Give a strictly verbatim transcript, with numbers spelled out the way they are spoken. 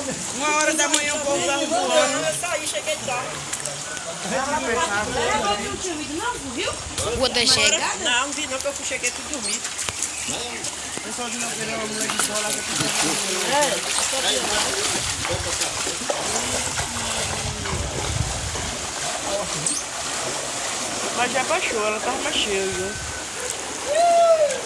Uma hora da manhã o povo tava voando. Eu saí, cheguei de carro. Vou ter chegado? Não, não vi não, que eu fui, cheguei tudo dormir. O pessoal de não querer uma mulher de bola que Mas já baixou, ela tava mais cheia, viu?